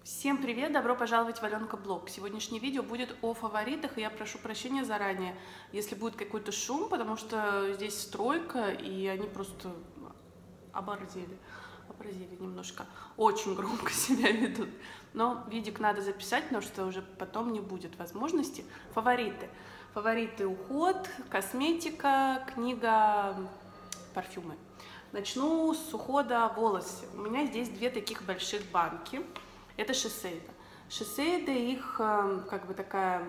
Всем привет! Добро пожаловать в Аленка Блог. Сегодняшнее видео будет о фаворитах, и я прошу прощения заранее, если будет какой-то шум, потому что здесь стройка, и они просто оборзели немножко. Очень громко себя ведут. Но видик надо записать, потому что уже потом не будет возможности. Фавориты. Фавориты: уход, косметика, книга, парфюмы. Начну с ухода волосы. У меня здесь две таких больших банки. Это Шисейда. Шисейда их как бы такая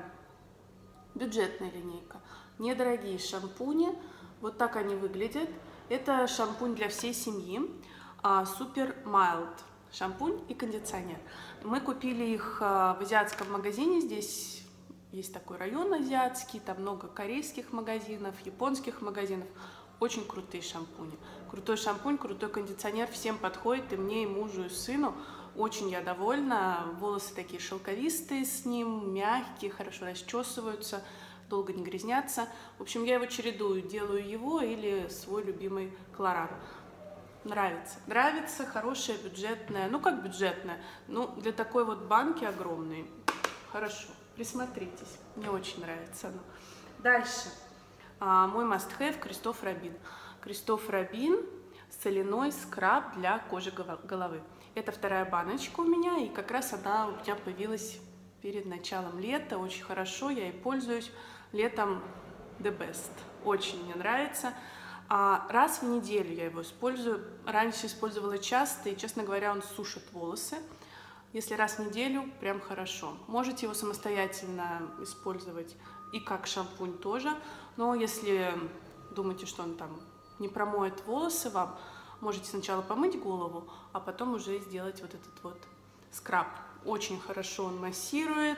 бюджетная линейка. Недорогие шампуни. Вот так они выглядят. Это шампунь для всей семьи. Супер Mild. Шампунь и кондиционер. Мы купили их в азиатском магазине. Здесь есть такой район азиатский. Там много корейских магазинов, японских магазинов. Очень крутые шампуни. Крутой шампунь, крутой кондиционер. Всем подходит. И мне, и мужу, и сыну. Очень я довольна. Волосы такие шелковистые с ним, мягкие, хорошо расчесываются, долго не грязнятся. В общем, я его чередую, делаю его или свой любимый Колорадо. Нравится. Нравится, хорошая, бюджетная. Ну, как бюджетная? Ну, для такой вот банки огромной. Хорошо. Присмотритесь. Мне очень нравится оно. Дальше. Мой must-have Кристоф Робин. Кристоф Робин соляной скраб для кожи головы. Это вторая баночка у меня, и как раз она у меня появилась перед началом лета. Очень хорошо, я ей пользуюсь. Летом the best. Очень мне нравится. Раз в неделю я его использую. Раньше использовала часто, и, честно говоря, он сушит волосы. Если раз в неделю, прям хорошо. Можете его самостоятельно использовать и как шампунь тоже. Но если думаете, что он там не промоет волосы вам, можете сначала помыть голову, а потом уже сделать вот этот вот скраб. Очень хорошо он массирует.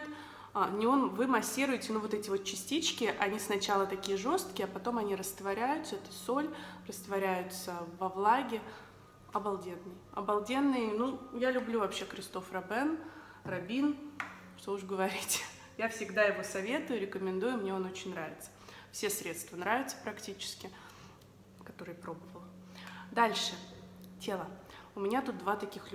Вы массируете, вот эти вот частички, они сначала такие жесткие, а потом они растворяются, это соль, растворяются во влаге. Обалденный. Обалденный. Ну, я люблю вообще Кристоф Робин, что уж говорить. Я всегда его советую, рекомендую, мне он очень нравится. Все средства нравятся практически, которые пробовала. Дальше. Тело. У меня тут два таких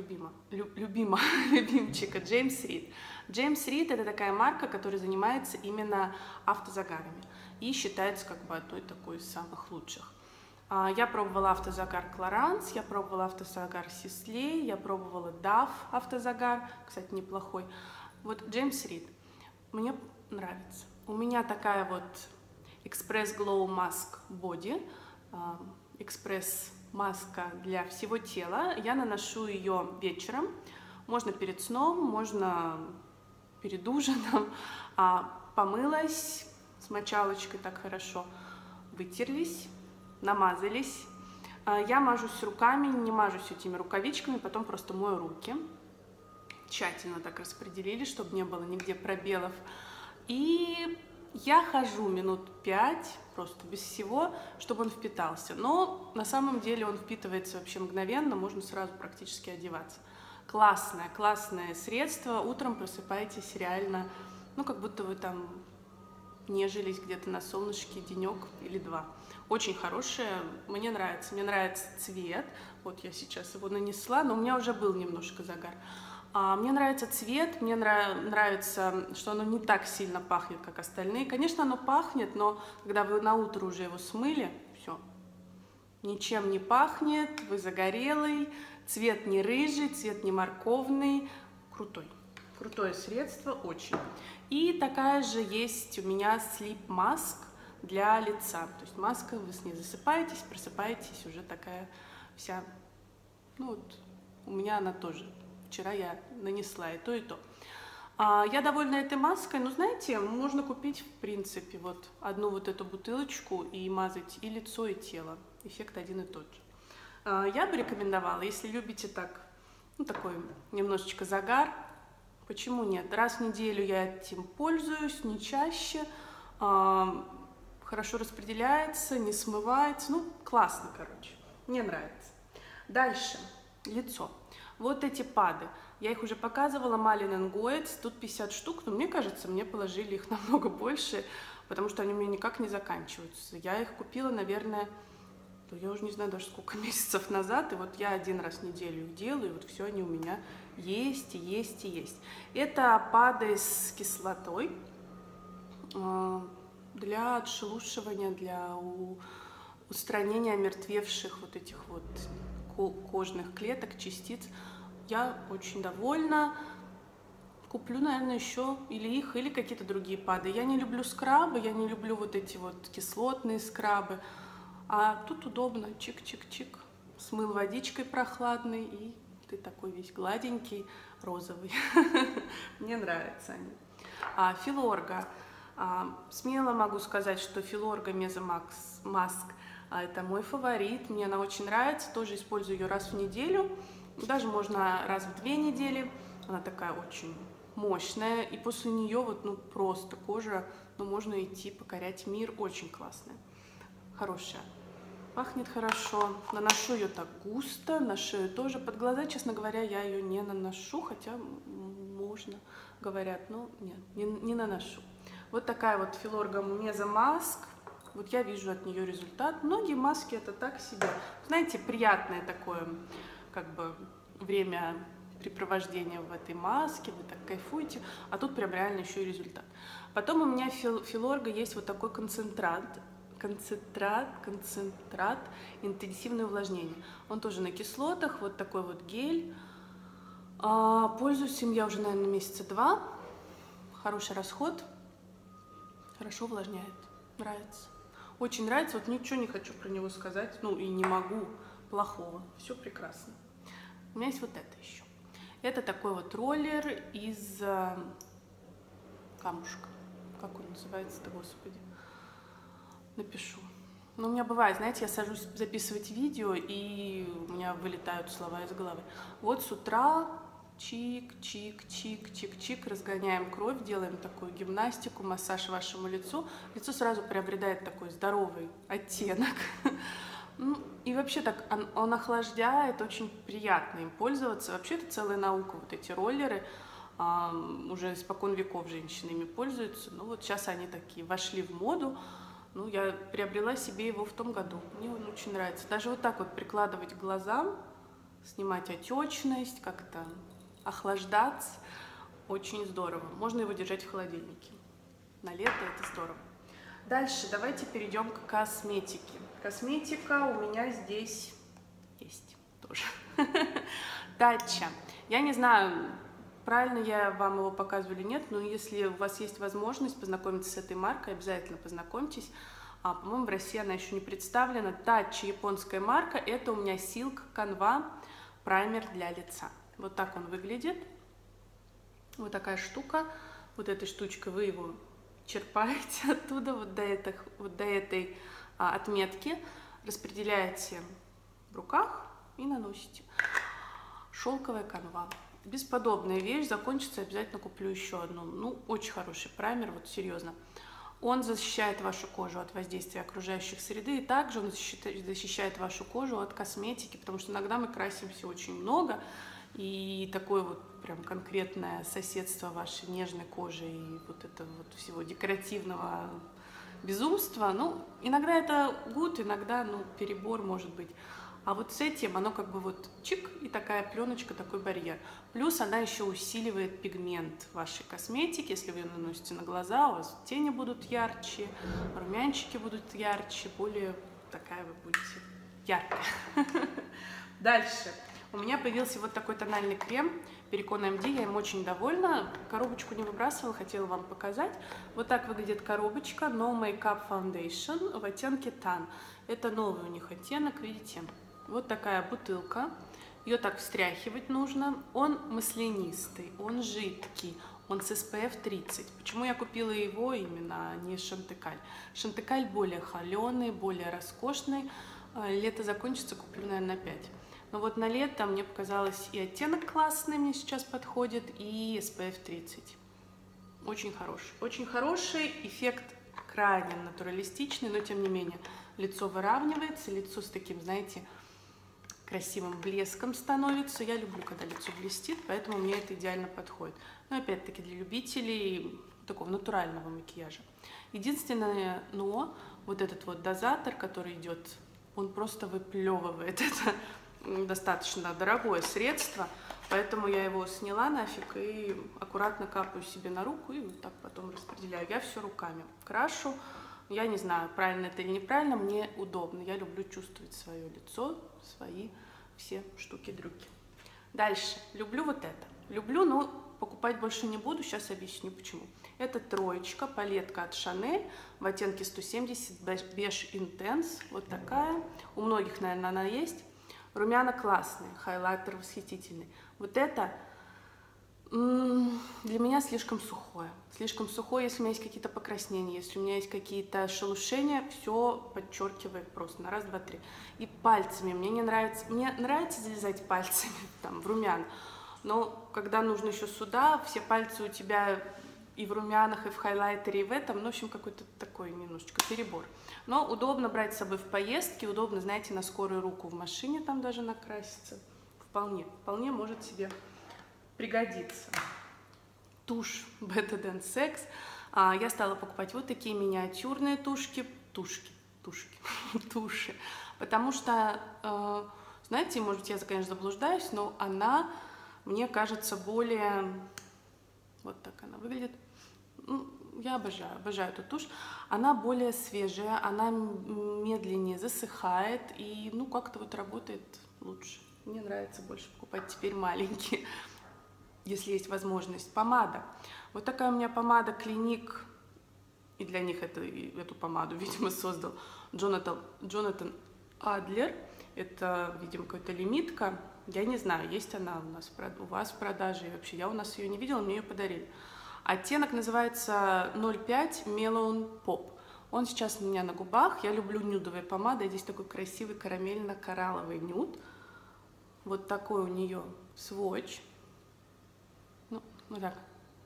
любимчика. Джеймс Рид. Джеймс Рид — это такая марка, которая занимается именно автозагарами и считается как бы одной такой из самых лучших. Я пробовала автозагар Clarins, я пробовала автозагар Sisley, я пробовала DAF автозагар, кстати, неплохой. Вот Джеймс Рид мне нравится. У меня такая вот Express Glow Mask Body, экспресс-маска для всего тела. Я наношу ее вечером. Можно перед сном, можно перед ужином. Помылась с мочалочкой так хорошо, вытерлись, намазались. Я мажусь руками, не мажусь этими рукавичками, потом просто мою руки. Тщательно так распределили, чтобы не было нигде пробелов. И я хожу минут 5, просто без всего, чтобы он впитался. Но на самом деле он впитывается вообще мгновенно, можно сразу практически одеваться. Классное средство. Утром просыпаетесь реально, как будто вы там нежились где-то на солнышке денек или два. Очень хорошее, мне нравится. Мне нравится цвет. Вот я сейчас его нанесла, но у меня уже был немножко загар. Мне нравится цвет, мне нравится, что оно не так сильно пахнет, как остальные. Конечно, оно пахнет, но когда вы на утро уже его смыли, все, ничем не пахнет, вы загорелый, цвет не рыжий, цвет не морковный. Крутое средство, очень. И такая же есть у меня Sleep Mask для лица. То есть маска, вы с ней засыпаетесь, просыпаетесь уже такая вся, у меня она тоже. Вчера я нанесла и то, и то. Я довольна этой маской, но, знаете, можно купить, в принципе, вот одну вот эту бутылочку и мазать и лицо, и тело. Эффект один и тот же. Я бы рекомендовала, если любите так, такой немножечко загар, почему нет? Раз в неделю я этим пользуюсь, не чаще. Хорошо распределяется, не смывается. Классно, короче. Мне нравится. Дальше. Лицо. Вот эти пады. Я их уже показывала, Malin & Goetz. Тут 50 штук, но мне кажется, мне положили их намного больше, потому что они у меня никак не заканчиваются. Я их купила, наверное, то я уже не знаю даже сколько месяцев назад, и вот я один раз в неделю их делаю, и вот все они у меня есть, и есть, и есть. Это ПАДы с кислотой для отшелушивания, для устранения омертвевших вот этих вот кожных клеток, частиц. Я очень довольна. Куплю, наверное, еще или их, или какие-то другие ПАДы. Я не люблю скрабы, я не люблю вот эти вот кислотные скрабы. А тут удобно, чик-чик-чик, смыл водичкой прохладной, и ты такой весь гладенький, розовый. Мне нравятся они. Филорга. Смело могу сказать, что Филорга Мезомакс Маск это мой фаворит, мне она очень нравится, тоже использую ее раз в неделю, даже можно раз в 2 недели. Она такая очень мощная, и после нее вот, ну, просто кожа, ну, можно идти покорять мир, очень классная, хорошая. Пахнет хорошо, наношу ее так густо, на шею тоже, под глаза, честно говоря, я ее не наношу, хотя можно, говорят, но нет, не наношу. Вот такая вот Филорга Мезомаск, вот я вижу от нее результат. Многие маски это так себе, знаете, приятное такое, как бы, времяпрепровождение в этой маске, вы так кайфуете, а тут прям реально еще и результат. Потом у меня Филорга есть вот такой концентрат интенсивное увлажнение. Он тоже на кислотах, вот такой вот гель. Пользуюсь им я уже, наверное, месяца 2. Хороший расход, хорошо увлажняет, нравится. Очень нравится, вот ничего не хочу про него сказать, ну и не могу плохого, все прекрасно. У меня есть вот это еще. Это такой вот роллер из камушка. Как он называется-то, господи? Напишу. Но у меня бывает, знаете, я сажусь записывать видео, и у меня вылетают слова из головы. Вот с утра чик-чик-чик-чик-чик, разгоняем кровь, делаем такую гимнастику, массаж вашему лицу. Лицо сразу приобретает такой здоровый оттенок. Ну, и вообще так он охлаждает, очень приятно им пользоваться. Вообще это целая наука, вот эти роллеры. Уже испокон веков женщины ими пользуются. Ну вот сейчас они такие вошли в моду. Ну, я приобрела себе его в том году. Мне он очень нравится. Даже вот так вот прикладывать к глазам, снимать отечность, как-то охлаждаться. Очень здорово. Можно его держать в холодильнике. На лето это здорово. Дальше давайте перейдем к косметике. Косметика у меня здесь есть тоже. Татча. Я не знаю, правильно я вам его показываю или нет, но если у вас есть возможность познакомиться с этой маркой, обязательно познакомьтесь. По-моему, в России она еще не представлена. Татча, японская марка, это у меня Silk Canva праймер для лица. Вот так он выглядит. Вот такая штука. Вот этой штучкой вы его черпаете оттуда, вот до этой отметки, распределяете в руках и наносите. Шелковая канва. Бесподобная вещь, закончится, обязательно куплю еще одну. Ну, очень хороший праймер, вот серьезно. Он защищает вашу кожу от воздействия окружающих среды, и также он защищает вашу кожу от косметики, потому что иногда мы красимся очень много, и такое вот прям конкретное соседство вашей нежной кожи и вот этого вот всего декоративного безумства, ну, иногда это good, иногда, ну, перебор может быть. А вот с этим оно как бы вот чик, и такая пленочка, такой барьер. Плюс она еще усиливает пигмент вашей косметики. Если вы ее наносите на глаза, у вас тени будут ярче, румянчики будут ярче, более такая вы будете яркая. Дальше. У меня появился вот такой тональный крем Perricone MD, я им очень довольна. Коробочку не выбрасывала, хотела вам показать. Вот так выглядит коробочка No Makeup Foundation в оттенке Tan. Это новый у них оттенок, видите? Вот такая бутылка. Ее так встряхивать нужно. Он маслянистый, он жидкий, он с SPF 30. Почему я купила его именно, а не Шантекаль? Шантекаль более холеный, более роскошный. Лето закончится, куплю, наверное, на 5. Но вот на лето мне показалось и оттенок классный, мне сейчас подходит, и SPF 30. Очень хороший. Очень хороший, эффект крайне натуралистичный, но тем не менее лицо выравнивается, лицо с таким, знаете, красивым блеском становится. Я люблю, когда лицо блестит, поэтому мне это идеально подходит. Но опять-таки для любителей такого натурального макияжа. Единственное, но вот этот вот дозатор, который идет он просто выплевывает. Это достаточно дорогое средство, поэтому я его сняла нафиг и аккуратно капаю себе на руку и вот так потом распределяю. Я все руками крашу. Я не знаю, правильно это или неправильно, мне удобно. Я люблю чувствовать свое лицо, свои все штуки-дрюки. Дальше. Люблю вот это. Люблю, но покупать больше не буду. Сейчас объясню, почему. Это троечка, палетка от Chanel в оттенке 170, беж Intense. Вот такая. У многих, наверное, она есть. Румяна классные, хайлайтер восхитительный. Вот это для меня слишком сухое. Слишком сухое, если у меня есть какие-то покраснения, если у меня есть какие-то шелушения, все подчеркивает просто на раз, два, три. И пальцами мне не нравится. Мне нравится залезать пальцами там в румяна, но когда нужно еще сюда, все пальцы у тебя и в румянах, и в хайлайтере, и в этом, ну, в общем, какой-то такой немножечко перебор. Но удобно брать с собой в поездке, удобно, знаете, на скорую руку в машине там даже накраситься. Вполне может себе пригодится. Тушь Better Than Sex. Я стала покупать вот такие миниатюрные туши, потому что, знаете, может быть, я, конечно, заблуждаюсь, но она, мне кажется, более... Вот так она выглядит. Я обожаю эту тушь. Она более свежая, она медленнее засыхает и, ну, как-то вот работает лучше. Мне нравится больше покупать теперь маленькие, если есть возможность. Помада. Вот такая у меня помада Clinique, и для них эту помаду, видимо, создал Джонатан Адлер. Это, видимо, какая-то лимитка. Я не знаю, есть она у вас в продаже, и вообще я у нас ее не видела, мне ее подарили. Оттенок называется 05 Melon Pop. Он сейчас у меня на губах. Я люблю нюдовые помады. Здесь такой красивый карамельно-коралловый нюд. Вот такой у нее сводч. Ну, вот так.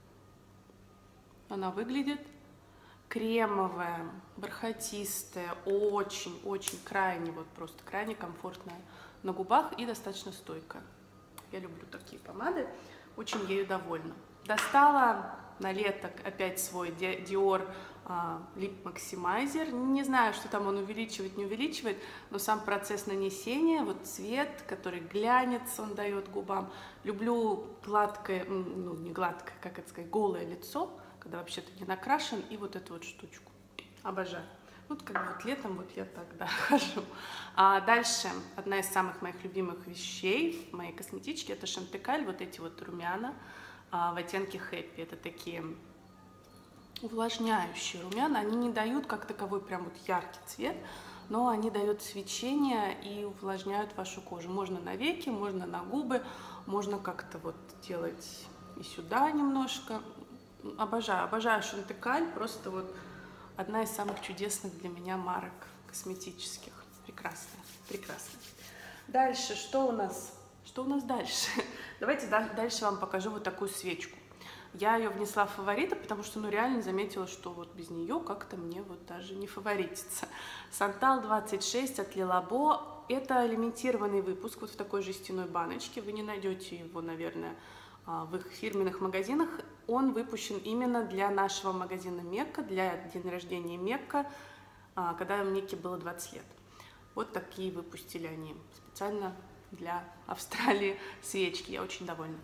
Она выглядит. Кремовая, бархатистая, очень крайне, вот просто крайне комфортная на губах и достаточно стойкая. Я люблю такие помады. Очень ею довольна. Достала на лето опять свой Dior Lip Maximizer. Не знаю, что там он увеличивает, не увеличивает, но сам процесс нанесения, вот цвет, который глянец он дает губам. Люблю гладкое, ну не гладкое, как это сказать, голое лицо, когда вообще-то не накрашен, и вот эту вот штучку. Обожаю. Вот как бы вот летом вот я так, да, хожу. Дальше одна из самых моих любимых вещей в моей косметичке — это Chantecaille, вот эти вот румяна в оттенке Happy. Это такие увлажняющие румяна. Они не дают как таковой прям вот яркий цвет, но они дают свечение и увлажняют вашу кожу. Можно на веки, можно на губы, можно как-то вот делать и сюда немножко. Обожаю Chantecaille, просто вот одна из самых чудесных для меня марок косметических. Прекрасно. Дальше, что у нас дальше? Давайте дальше вам покажу вот такую свечку. Я ее внесла в фавориты, потому что, ну, реально заметила, что вот без нее как-то мне вот даже не фаворитится. Santal 26 от Le Labo. Это лимитированный выпуск вот в такой жестяной баночке. Вы не найдете его, наверное, в их фирменных магазинах. Он выпущен именно для нашего магазина Мекка, для дня рождения Мекка, когда Мекке было 20 лет. Вот такие выпустили они специально для Австралии свечки. Я очень довольна.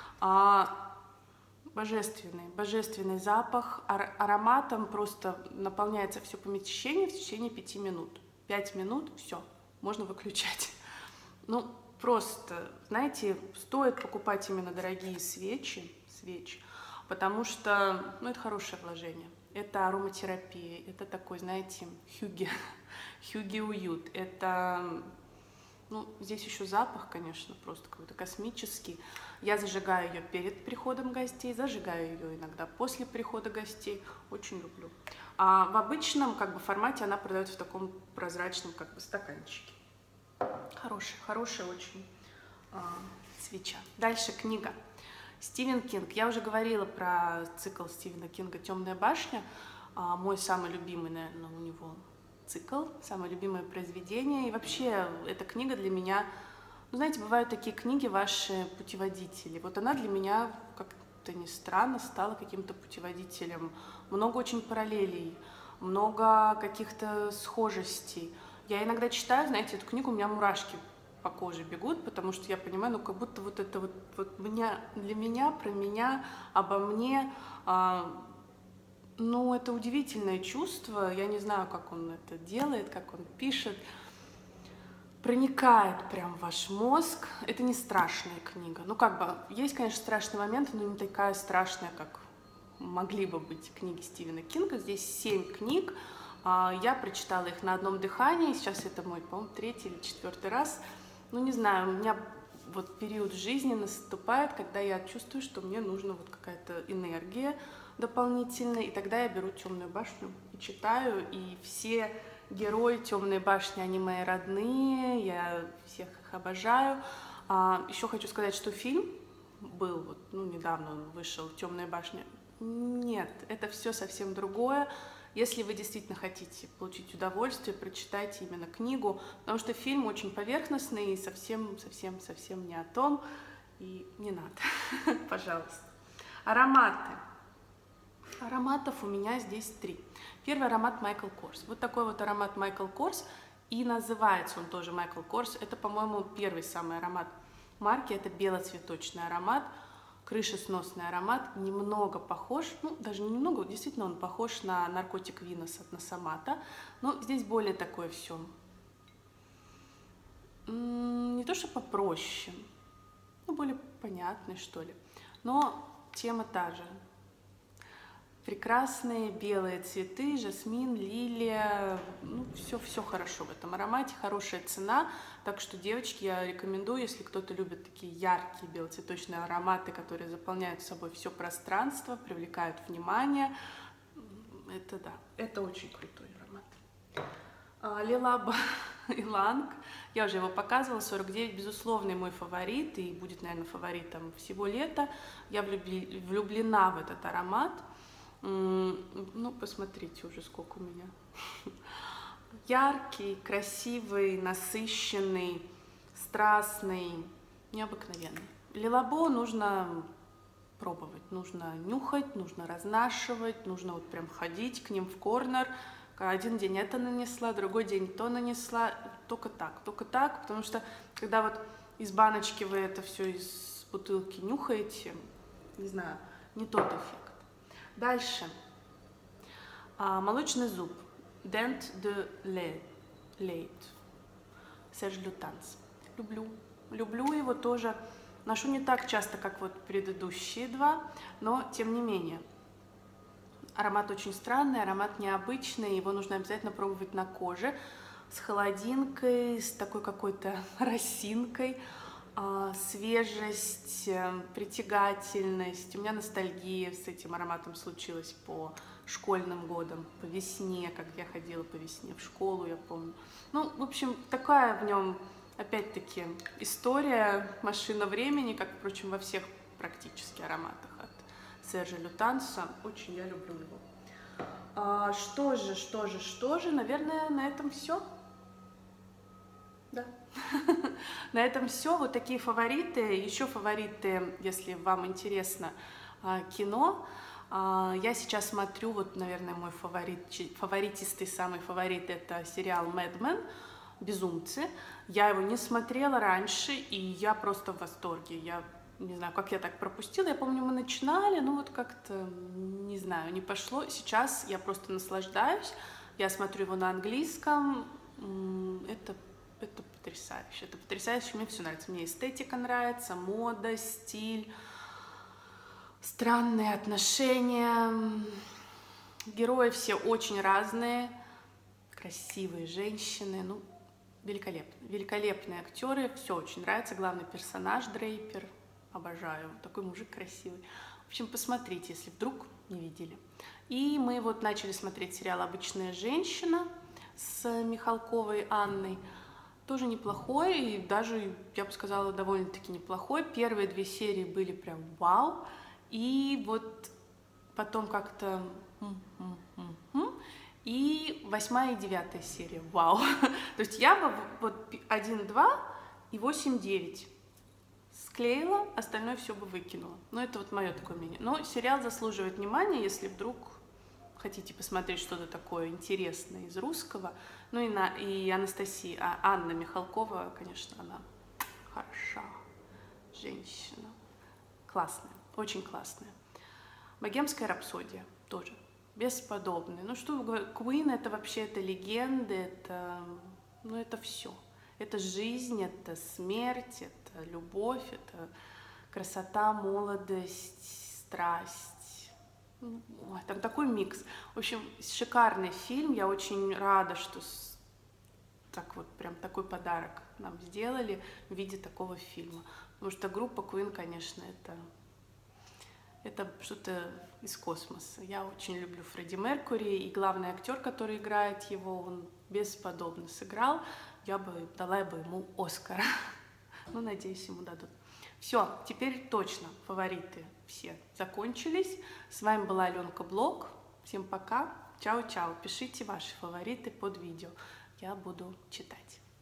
Божественный запах. Ароматом просто наполняется все помещение в течение 5 минут. 5 минут, все, можно выключать. Ну, просто, знаете, стоит покупать именно дорогие свечи, потому что, ну, это хорошее вложение. Это ароматерапия, это такой, знаете, хюги уют. Это, ну, здесь еще запах, конечно, просто какой-то космический. Я зажигаю ее перед приходом гостей, зажигаю ее иногда после прихода гостей. Очень люблю. А в обычном, как бы, формате она продается в таком прозрачном, как бы, стаканчике. Хорошая очень свеча. Дальше книга. Стивен Кинг. Я уже говорила про цикл Стивена Кинга «Темная башня». Мой самый любимый, наверное, у него цикл, самое любимое произведение. И вообще эта книга для меня, ну, знаете, бывают такие книги, ваши путеводители. Вот она для меня, как-то ни странно, стала каким-то путеводителем. Много очень параллелей, много каких-то схожестей. Я иногда читаю, знаете, эту книгу, у меня мурашки по коже бегут, потому что я понимаю, ну как будто вот это вот меня, для меня, про меня, обо мне. Ну, это удивительное чувство, я не знаю, как он это делает, как он пишет. Проникает прям в ваш мозг. Это не страшная книга. Ну, как бы, есть, конечно, страшные моменты, но не такая страшная, как могли бы быть книги Стивена Кинга. Здесь 7 книг. Я прочитала их на одном дыхании. Сейчас это мой, по-моему, 3-й или 4-й раз. Ну, не знаю, у меня вот период жизни наступает, когда я чувствую, что мне нужна вот какая-то энергия дополнительная, и тогда я беру «Темную башню» и читаю, и все герои «Темной башни», они мои родные, я всех их обожаю. Еще хочу сказать, что фильм был, вот, ну, недавно он вышел, «Темная башня». Нет, это все совсем другое. Если вы действительно хотите получить удовольствие, прочитайте именно книгу, потому что фильм очень поверхностный и совсем не о том, и не надо, пожалуйста. Ароматы. Ароматов у меня здесь 3. Первый аромат Michael Kors. Вот такой вот аромат Michael Kors, и называется он тоже Michael Kors. Это, по-моему, первый самый аромат марки, это белоцветочный аромат, крышесносный аромат, немного похож, ну, даже немного, действительно он похож на наркотик Винос от Носомато, но здесь более такое все, не то что попроще, ну, более понятный, что ли, но тема та же. Прекрасные белые цветы, жасмин, лилия, ну, все хорошо в этом аромате, хорошая цена, так что, девочки, я рекомендую, если кто-то любит такие яркие белоцветочные ароматы, которые заполняют собой все пространство, привлекают внимание, это да, это очень крутой аромат. Le Labo Ylang, я уже его показывала, 49, безусловный мой фаворит, и будет, наверное, фаворитом всего лета, я влюблена в этот аромат. Ну, посмотрите уже, сколько у меня. Яркий, красивый, насыщенный, страстный, необыкновенный. Le Labo нужно пробовать, нужно нюхать, нужно разнашивать, нужно вот прям ходить к ним в корнер. Один день это нанесла, другой день то нанесла. Только так, потому что когда вот из баночки вы это все из бутылки нюхаете, не знаю, не тот эффект. Дальше. Молочный зуб. Dent de Lait. Serge Lutens. Люблю его тоже. Ношу не так часто, как вот предыдущие два, но тем не менее. Аромат очень странный, аромат необычный, его нужно обязательно пробовать на коже. С холодинкой, с такой какой-то росинкой. Свежесть, притягательность. У меня ностальгия с этим ароматом случилась по школьным годам, по весне, как я ходила по весне в школу, я помню. Ну, в общем, такая в нем, опять-таки, история, машина времени, как, впрочем, во всех практически ароматах от Сержа Лютанса. Очень я люблю его. Что же, наверное, на этом все. Да. На этом все. Вот такие фавориты. Еще фавориты, если вам интересно кино. Я сейчас смотрю, вот, наверное, мой фаворитистый самый фаворит, это сериал Mad Men, «Безумцы». Я его не смотрела раньше, и я просто в восторге. Я не знаю, как я так пропустила. Я помню, мы начинали, но вот как-то, не знаю, не пошло. Сейчас я просто наслаждаюсь. Я смотрю его на английском. Это потрясающе. Это потрясающе. Мне все нравится. Мне эстетика нравится, мода, стиль, странные отношения. Герои все очень разные. Красивые женщины. Ну, великолепно. Великолепные актеры. Все очень нравится. Главный персонаж Дрейпер. Обожаю. Такой мужик красивый. В общем, посмотрите, если вдруг не видели. И мы вот начали смотреть сериал «Обычная женщина» с Михалковой Анной. Тоже неплохой, и даже, я бы сказала, довольно-таки неплохой. Первые 2 серии были прям вау. И вот потом как-то... И 8 и 9 серия. Вау. То есть я бы вот 1, 2 и 8, 9 склеила, остальное все бы выкинула. Ну, это вот мое такое мнение. Но сериал заслуживает внимания, если вдруг хотите посмотреть что-то такое интересное из русского, ну и Анастасия, Анна Михалкова, конечно, она хороша женщина, классная, очень классная. «Богемская рапсодия» тоже бесподобная. Ну что вы говорите, Queen это вообще, это легенды, это все. Это жизнь, это смерть, это любовь, это красота, молодость, страсть. Ой, там такой микс. В общем, шикарный фильм. Я очень рада, что так вот прям такой подарок нам сделали в виде такого фильма. Потому что группа Queen, конечно, это что-то из космоса. Я очень люблю Фредди Меркьюри, и главный актер, который играет его, он бесподобно сыграл. Я бы дала ему Оскар. Ну, надеюсь, ему дадут. Все, теперь точно фавориты все закончились. С вами была Аленка Блог. Всем пока. Чао-чао. Пишите ваши фавориты под видео. Я буду читать.